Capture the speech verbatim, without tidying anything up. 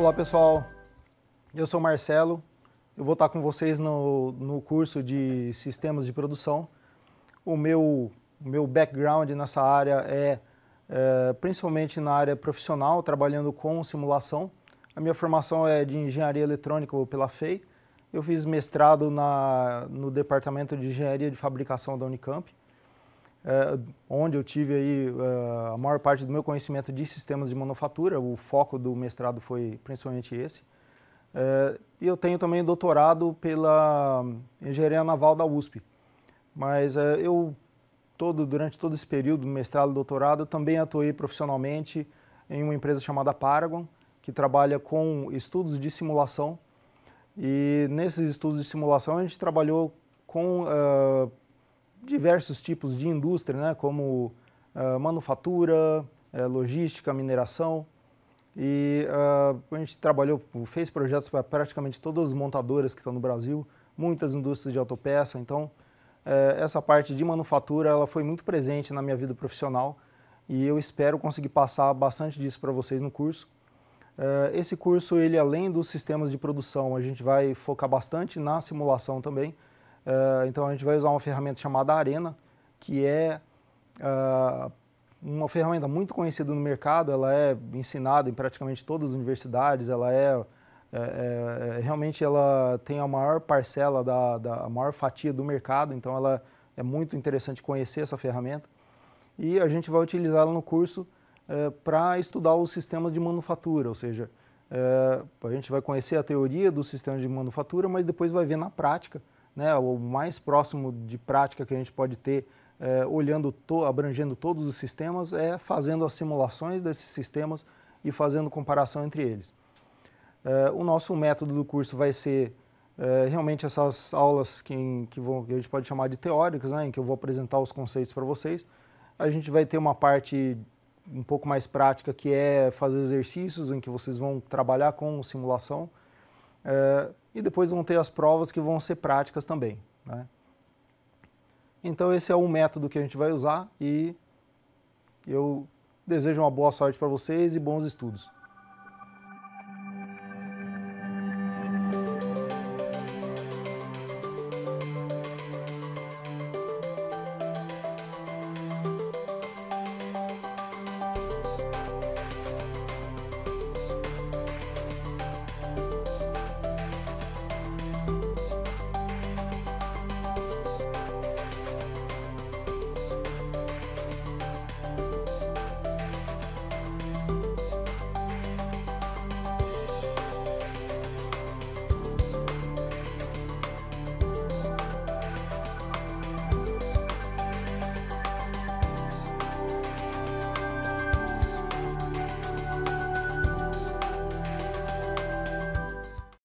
Olá pessoal, eu sou o Marcelo, eu vou estar com vocês no, no curso de Sistemas de Produção. O meu, o meu background nessa área é, é principalmente na área profissional, trabalhando com simulação. A minha formação é de Engenharia Eletrônica pela F E I. Eu fiz mestrado na, no Departamento de Engenharia de Fabricação da Unicamp, é, onde eu tive aí, é, a maior parte do meu conhecimento de sistemas de manufatura. O foco do mestrado foi principalmente esse. É, e eu tenho também doutorado pela Engenharia Naval da U S P. Mas é, eu, todo, durante todo esse período, mestrado e doutorado, também atuei profissionalmente em uma empresa chamada Paragon, que trabalha com estudos de simulação. E nesses estudos de simulação a gente trabalhou com uh, diversos tipos de indústria, né, como uh, manufatura, uh, logística, mineração. E uh, a gente trabalhou, fez projetos para praticamente todas as montadoras que estão no Brasil, muitas indústrias de autopeça. Então, uh, essa parte de manufatura ela foi muito presente na minha vida profissional e eu espero conseguir passar bastante disso para vocês no curso. Uh, esse curso, ele, além dos sistemas de produção, a gente vai focar bastante na simulação também. Uh, então, a gente vai usar uma ferramenta chamada Arena, que é uh, uma ferramenta muito conhecida no mercado. Ela é ensinada em praticamente todas as universidades. Ela é, é, é realmente ela tem a maior parcela, da, da, a maior fatia do mercado. Então, ela é muito interessante conhecer essa ferramenta. E a gente vai utilizá-la no curso É, para estudar os sistemas de manufatura, ou seja, é, a gente vai conhecer a teoria dos sistemas de manufatura, mas depois vai ver na prática, né, o mais próximo de prática que a gente pode ter, é, olhando, to, abrangendo todos os sistemas, é fazendo as simulações desses sistemas e fazendo comparação entre eles. É, o nosso método do curso vai ser é, realmente essas aulas que, que, vão, que a gente pode chamar de teóricas, né, em que eu vou apresentar os conceitos para vocês. A gente vai ter uma parte um pouco mais prática, que é fazer exercícios em que vocês vão trabalhar com simulação, é, e depois vão ter as provas que vão ser práticas também, né? Então esse é o método que a gente vai usar e eu desejo uma boa sorte para vocês e bons estudos.